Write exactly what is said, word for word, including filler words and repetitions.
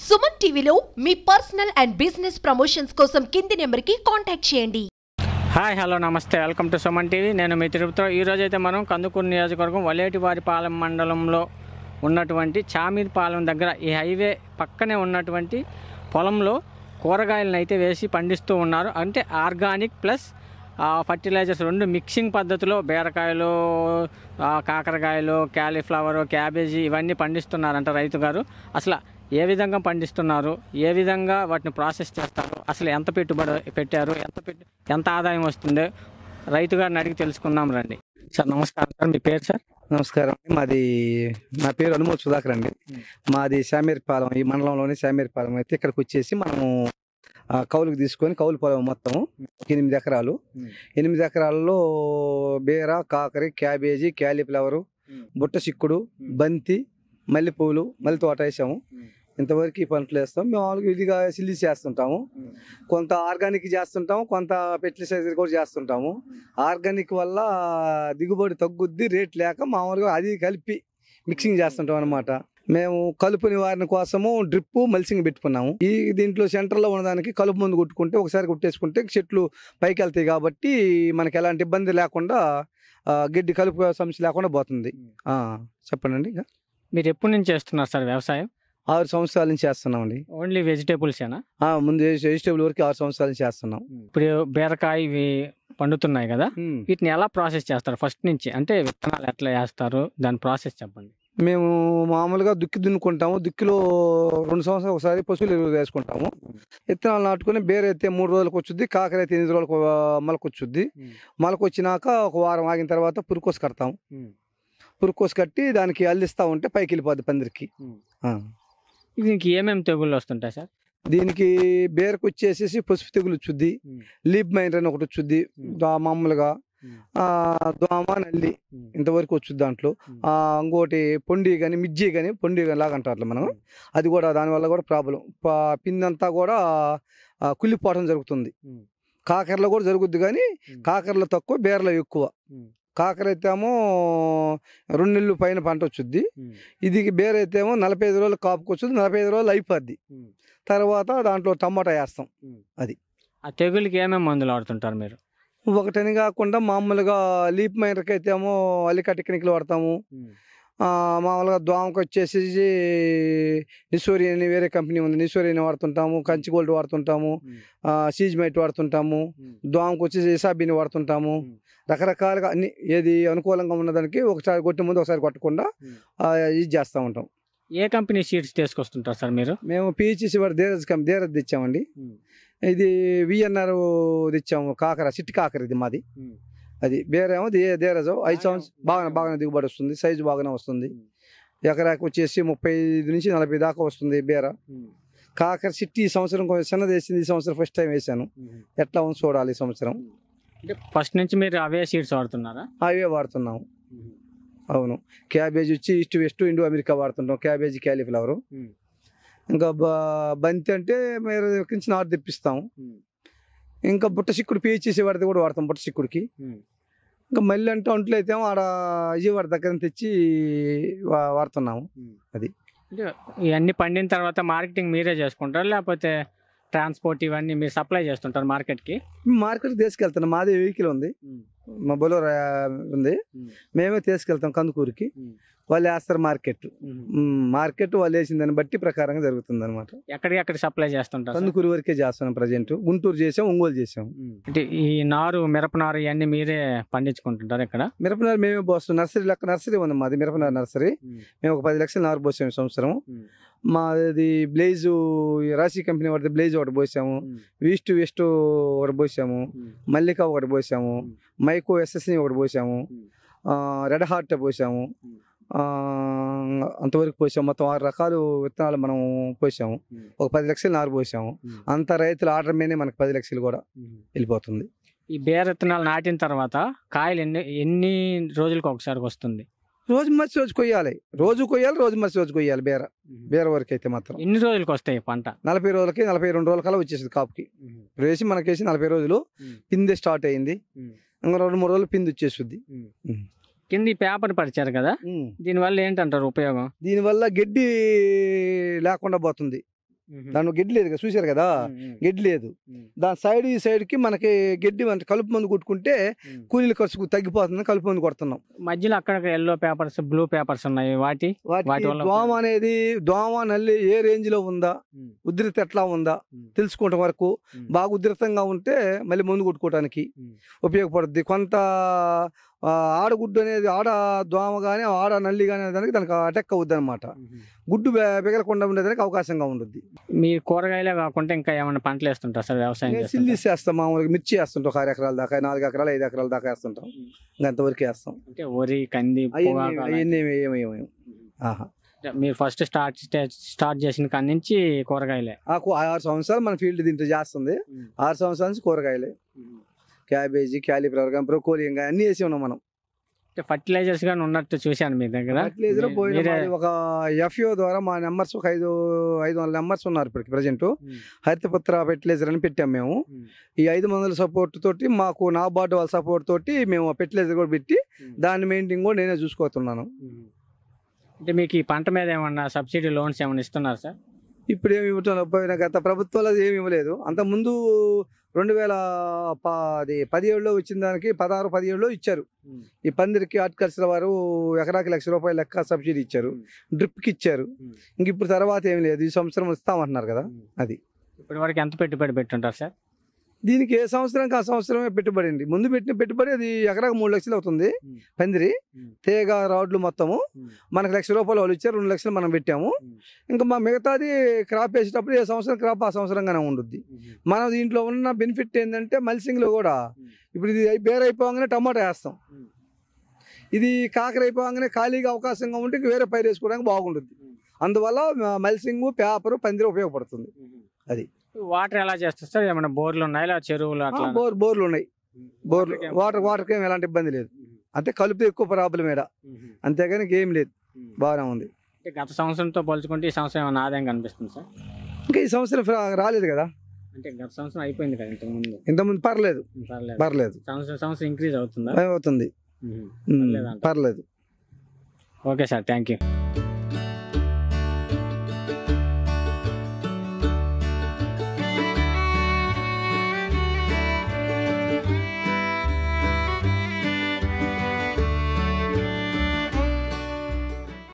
సుమన్ టీవీలో మీ personal and business promotions కోసం కింది నెంబర్కి కాంటాక్ట్ చేయండి. హాయ్ హలో నమస్తే, వెల్కమ్ టు సుమన్ టీవీ. నేను మీ తిరుపతిలో. ఈరోజు అయితే మనం కందుకూరు నియోజకవర్గం వలేటివారిపాలెం మండలంలో ఉన్నటువంటి చామీర్పాలెం దగ్గర ఈ హైవే పక్కనే ఉన్నటువంటి పొలంలో కూరగాయలను అయితే వేసి పండిస్తూ ఉన్నారు. అంటే ఆర్గానిక్ ప్లస్ ఫర్టిలైజర్స్ రెండు మిక్సింగ్ పద్ధతిలో బీరకాయలు, కాకరకాయలు, క్యాలీఫ్లవర్, క్యాబేజీ ఇవన్నీ పండిస్తున్నారంట రైతు గారు. అసలు ఏ విధంగా పండిస్తున్నారు, ఏ విధంగా వాటిని ప్రాసెస్ చేస్తారు, అసలు ఎంత పెట్టుబడి పెట్టారు, ఎంత పెట్టి ఎంత ఆదాయం వస్తుంది రైతు గారిని అడిగి తెలుసుకుందాం రండి. సార్ నమస్కారం సార్, మీ పేరు సార్? నమస్కారం అండి. మాది నా పేరు అనుమోద్ సుధాకర్ అండి. మాది శామీర్పాలెం, ఈ మండలంలోని శామీర్పాలెం. అయితే ఇక్కడికి వచ్చేసి మనము కౌలుకు తీసుకొని కౌలు పొలం మొత్తం ఎనిమిది ఎకరాలు ఎనిమిది ఎకరాల్లో బీర, కాకరి, క్యాబేజీ, క్యాలీఫ్లవరు, బుట్ట చిక్కుడు, బంతి, మల్లెపూలు, మల్లె తోట వేసాము. ఇంతవరకు ఈ పంటలు వేస్తాం. మేము ఇదిగా సిల్లి చేస్తుంటాము, కొంత ఆర్గానిక్ చేస్తుంటాము, కొంత ఫెర్టిలైజర్ కూడా చేస్తుంటాము. ఆర్గానిక్ వల్ల దిగుబడి తగ్గుద్ది, రేట్ లేక మామూలుగా అది కలిపి మిక్సింగ్ చేస్తుంటాం అనమాట. మేము కలుపు నివారణ కోసము డ్రిప్ మల్సింగ్ పెట్టుకున్నాము. ఈ దీంట్లో సెంటర్లో ఉన్నదానికి కలుపు మందు కొట్టుకుంటే ఒకసారి కొట్టేసుకుంటే చెట్లు పైకి వెళ్తాయి కాబట్టి మనకి ఎలాంటి ఇబ్బంది లేకుండా గడ్డి కలుపు సమస్య లేకుండా పోతుంది. చెప్పండి. ఇక మీరు ఎప్పటి నుంచి చేస్తున్నారు సార్ వ్యవసాయం? ఆరు సంవత్సరాల నుంచి చేస్తున్నామండి. ఓన్లీ వెజిటేబుల్స్ ఏనా? ముందు వెజిటేబుల్ వరకు ఆరు సంవత్సరాల నుంచి చేస్తున్నాం. ఇప్పుడు బీరకాయ ఇవి పండుతున్నాయి కదా, వీటిని ఎలా ప్రాసెస్ చేస్తారు ఫస్ట్ నుంచి? అంటే విత్తనాలు ఎట్లా వేస్తారు, దాని ప్రాసెస్ చెప్పండి. మేము మామూలుగా దుక్కి దున్నుకుంటాము. దుక్కిలో రెండు సంవత్సరాలు ఒకసారి పశువులు ఎరువులు వేసుకుంటాము. విత్తనాలు నాటుకుని బేర అయితే మూడు రోజులకు వచ్చుద్ది, కాకర అయితే ఎనిమిది రోజులకు మొలకొచ్చుద్ది. మొలకొచ్చినాక ఒక వారం ఆగిన తర్వాత పురుకోసి కడతాము. పురుకోసి కట్టి దానికి అల్లిస్తూ ఉంటే పైకి వెళ్ళిపోద్ది పందిరికి. దీనికి ఏమేమి తెగుళ్ళు వస్తుంటాయి సార్? దీనికి బేరకు వచ్చేసేసి పసుపు తెగులు వచ్చుద్ది, లీప్ మైనర్ అని ఒకటి వచ్చుద్ది, మామూలుగా దోమ, నల్లి ఇంతవరకు వచ్చుద్ది. దాంట్లో ఇంకోటి పొండి కానీ మిజ్జి కానీ పొండి కానీ లాగా అంటారు మనం. అది కూడా దానివల్ల కూడా ప్రాబ్లం. పిందంతా కూడా కుళ్ళిపోవడం జరుగుతుంది. కాకరలో కూడా జరుగుద్ది కానీ కాకరలో తక్కువ, బేరలో ఎక్కువ. కాకర అయితే ఏమో రెండు నెలలు పైన పంట వచ్చుద్ది. ఇది బేర అయితే ఏమో నలభై ఐదు రోజులు కాపుకి వచ్చుద్ది, నలభై ఐదు రోజులు అయిపోద్ది. తర్వాత దాంట్లో టమాటా వేస్తాం. అది ఆ తెగులకి ఏమేమి మందులు వాడుతుంటారు మీరు? ఒకటని కాకుండా మామూలుగా లీప్ మైనర్కి అయితే ఏమో అల్లికా టెక్నిక్లు వాడతాము. మామూలుగా దోమకి వచ్చేసి నిసోరి అని వేరే కంపెనీ ఉంది, నిసోరి అని వాడుతుంటాము. కంచి గోల్డ్ వాడుతుంటాము, సీజ్ మైట్ వాడుతుంటాము. దోమకి వచ్చేసి ఇసాబీని వాడుతుంటాము. రకరకాలుగా అన్ని ఏది అనుకూలంగా ఉన్నదానికి ఒకసారి కొట్టిన ముందు ఒకసారి కొట్టకుండా ఇది చేస్తూ ఉంటాం. ఏ కంపెనీ సీడ్స్ తీసుకొస్తుంటారు సార్ మీరు? మేము పిహెచ్సి వాడు ధీరజ్ కంపెనీ ధీరజ్ తెచ్చామండి. ఇది విఎన్ఆర్ తెచ్చాము. కాకర సిట్టి కాకర ఇది మాది. అది బేరేమో ధీరజ్. ఐదు సంవత్సరం బాగా బాగానే దిగుబడి వస్తుంది, సైజు బాగానే వస్తుంది. ఎకరాకి వచ్చేసి ముప్పై ఐదు నుంచి నలభై దాకా వస్తుంది బేర. కాకర సిట్టి ఈ సంవత్సరం కొంచెం చిన్నది వేసింది, ఈ సంవత్సరం ఫస్ట్ టైం వేసాను. ఎట్లా ఉంది చూడాలి ఈ సంవత్సరం. అంటే ఫస్ట్ నుంచి మీరు అవే సీడ్స్ వాడుతున్నారా? అవే వాడుతున్నాము. అవును. క్యాబేజీ వచ్చి ఈస్ట్ వెస్ట్ ఇండో అమెరికా వాడుతుంటాం. Cabbage, cauliflower. ఇంకా బంతి అంటే మీరు నుంచి నారు తెప్పిస్తాము. ఇంకా బుట్ట చిక్కుడు పిహెచ్సి వాడితే కూడా వాడతాం. బుట్ట చిక్కుడికి ఇంకా మళ్ళీ అంటే ఒంట్లో అయితే ఆడ విజయవాడ దగ్గర తెచ్చి వాడుతున్నాము. అది ఇవన్నీ పండిన తర్వాత మార్కెటింగ్ మీరే చేసుకుంటారు, లేకపోతే ట్రాన్స్పోర్ట్ ఇవన్నీ మీరు సప్లై చేస్తుంటారు మార్కెట్కి? మార్కెట్కి తీసుకెళ్తున్నాం. మాది వెహికల్ ఉంది, మా బొలోరో ఉంది. మేమే తీసుకెళ్తాం కందుకూరుకి. వాళ్ళు వేస్తారు మార్కెట్. మార్కెట్ వాళ్ళు వేసిన దాన్ని బట్టి ప్రకారంగా జరుగుతుంది అనమాట. ఎక్కడికి సప్లై చేస్తుంటారు? కందుకూరు వరకే చేస్తున్నాం ప్రజెంట్. గుంటూరు చేసాం, ఒంగోలు చేసాం. అంటే ఈ నారు, మిరపనారు ఇవన్నీ మీరే పండించుకుంటుంటారు ఇక్కడ? మిరపనారు మేమే పోస్తాం. నర్సరీ లెక్క నర్సరీ ఉంది మాది, మిరపనారు నర్సరీ. మేము ఒక పది లక్షల నారు పోసాము సంవత్సరం. మాది బ్లేజ్ రాశి కంపెనీ వాడితే బ్లేజ్ ఒకటి పోసాము, ఈస్ట్ వెస్ట్ ఒకటి పోసాము, మల్లిక ఒకటి పోసాము, మైకో ఎస్ఎస్ని ఒకటి పోసాము, రెడ్ హార్ట్ పోసాము. అంతవరకు పోసాము. మొత్తం ఆరు రకాలు విత్తనాలు మనం పోసాము. ఒక పది లక్షలు నారు పోసాము. అంత రైతుల ఆర్డర్ మీదే మనకు పది లక్షలు కూడా వెళ్ళిపోతుంది. ఈ బేర విత్తనాలు నాటిన తర్వాత కాయలు ఎన్ని ఎన్ని రోజులకు ఒకసారి వస్తుంది? రోజు మర్చి రోజు కొయ్యాలి, రోజు కొయ్యాలి, రోజు మర్చి రోజు కొయ్యాలి. బేర బేర వరకు అయితే మాత్రం ఎన్ని రోజులకు వస్తాయి పంట? నలభై రోజులకి నలభై రెండు రోజుల కల్లా వచ్చేసింది కాపుకి. వేసి మనకేసి నలభై రోజులు పిందే స్టార్ట్ అయింది. ఇంకా రెండు మూడు రోజులు పిండి వచ్చేస్తుంది. కింద పేపర్ పరిచారు కదా, దీనివల్ల ఏంటంటారు ఉపయోగం? దీనివల్ల గడ్డి లేకుండా పోతుంది. దాని గడ్డి లేదు కదా, చూశారు కదా, గడ్డి లేదు. దాని సైడ్ ఈ సైడ్ కి మనకి గడ్డి అంటే కలుపు మందు కొట్టుకుంటే కూలీల ఖర్చు తగ్గిపోతుంది, కలుపు మందు కొడుతున్నాం. మధ్యలో అక్కడ ఎల్లో పేపర్స్, బ్లూ పేపర్స్ ఉన్నాయి. వాటి వాటి దోమ అనేది దోమ నల్లి ఏ రేంజ్ లో ఉందా, ఉధృత ఎట్లా ఉందా తెలుసుకోవటం వరకు. బాగా ఉధృతంగా ఉంటే మళ్ళీ మందు కొట్టుకోవడానికి ఉపయోగపడుద్ది. కొంత ఆడగుడ్డు అనేది ఆడ దోమ కానీ ఆడ నల్లి కానీ దానికి దానికి అటాక్ అవుద్ది అనమాట. గుడ్డు పెగలకుండా ఉండేదానికి అవకాశంగా ఉంటుంది. మీరు కూరగాయలే కాకుండా ఇంకా ఏమైనా పంటలు వేస్తుంటారు సార్? వ్యవసాయం చిల్లీస్ వేస్తాం, మామూలుగా మిర్చి వేస్తుంటాం. ఆరు ఎకరాల దాకా, నాలుగు ఎకరాలు, ఐదు ఎకరాల దాకా వేస్తుంటాం. ఇంకా అంతవరకు వేస్తాం. అంటే వరి, కంది, అవన్నీ. ఆహా, మీరు ఫస్ట్ స్టార్ట్ స్టార్ట్ చేసిన కాడి నుంచి కూరగాయలే? ఆరు సంవత్సరాలు మన ఫీల్డ్ దీంట్లో చేస్తుంది. ఆరు సంవత్సరాల నుంచి కూరగాయలే, క్యాబేజీ, క్యాలీఫ్లవర్ కానీ, బ్రోకోలీ ఇంకా అన్ని వేసి ఉన్నాం మనం. ఫర్టిలైజర్స్ గానీ ఉన్నట్టు చూశాను మీ దగ్గర. ఫర్టిలైజర్ పోయిన ఒక ఎఫ్ఓ ద్వారా మా నెంబర్స్ ఒక ఐదు ఐదు వందల నెంబర్స్ ఉన్నారు ఇప్పటికి ప్రజెంట్. హరితపుత్ర ఫెర్టిలైజర్ అని పెట్టాము మేము. ఈ ఐదు వందల సపోర్ట్ తోటి, మాకు నాబార్డు వాళ్ళ సపోర్ట్ తోటి మేము ఫెర్టిలైజర్ కూడా పెట్టి దాని మెయింటైన్ కూడా నేనే చూసుకోతున్నాను. అంటే మీకు ఈ పంట మీద ఏమన్నా సబ్సిడీ లోన్స్ ఏమైనా ఇస్తున్నారు సార్? ఇప్పుడు ఏమి ఇవ్వటం, గత ప్రభుత్వాలు ఏమి ఇవ్వలేదు. అంతకుముందు రెండు వేల అది పదిహేడులో వచ్చిన దానికి పదహారు పదిహేడులో ఇచ్చారు. ఈ పందిరికి హార్టికల్చర్ వారు ఎకరాకి లక్ష రూపాయలు లెక్క సబ్సిడీ ఇచ్చారు, డ్రిప్కి ఇచ్చారు. ఇంక ఇప్పుడు తర్వాత ఏమి లేదు, ఈ సంవత్సరం ఇస్తామంటున్నారు కదా. అది ఇప్పటి వరకు ఎంత పెట్టుబడి పెట్టుంటారు సార్? దీనికి ఏ సంవత్సరానికి ఆ సంవత్సరమే పెట్టుబడి అండి. ముందు పెట్టిన పెట్టుబడి అది ఎకరాకు మూడు లక్షలు అవుతుంది. పందిరి తేగ రాడ్లు మొత్తము మనకు లక్ష రూపాయలు వాళ్ళు ఇచ్చారు, రెండు లక్షలు మనం పెట్టాము. ఇంకా మా మిగతాది క్రాప్ వేసేటప్పుడు ఏ సంవత్సరం క్రాప్ ఆ సంవత్సరంగానే ఉంటుంది. మనం దీంట్లో ఉన్న బెనిఫిట్ ఏంటంటే మల్సింగ్లో కూడా ఇప్పుడు ఇది బేర్ అయిపోగానే టమాటా వేస్తాం. ఇది కాకర అయిపోగానే ఖాళీగా అవకాశంగా ఉంటే వేరే పైరు వేసుకోవడానికి బాగుంటుంది. అందువల్ల మల్సింగ్, పేపర్, పందిరి ఉపయోగపడుతుంది. అది వాటర్ ఎలా చేస్తారు సార్? ఏమైనా బోర్లు ఉన్నాయి, చెరువులు? బోర్ బోర్లు ఉన్నాయి. బోర్లు వాటర్ వాటర్కి ఏమి ఎలాంటి ఇబ్బంది లేదు. అంతే కలుపు ఎక్కువ ప్రాబ్లం ఏడా, అంతేగాని ఏం లేదు, బాగానే ఉంది. గత సంవత్సరంతో పోల్చుకుంటే ఈ సంవత్సరం ఏమైనా ఆదాయం కనిపిస్తుంది సార్? ఇంకా ఈ సంవత్సరం రాలేదు కదా. అంటే గత సంవత్సరం అయిపోయింది కదా, ఇంతకుముందు ఇంతకుముందు పర్లేదు పర్లేదు సంవత్సరం సంవత్సరం ఇంక్రీజ్ అవుతుందా? అవుతుంది, పర్లేదు. Okay sir, thank you.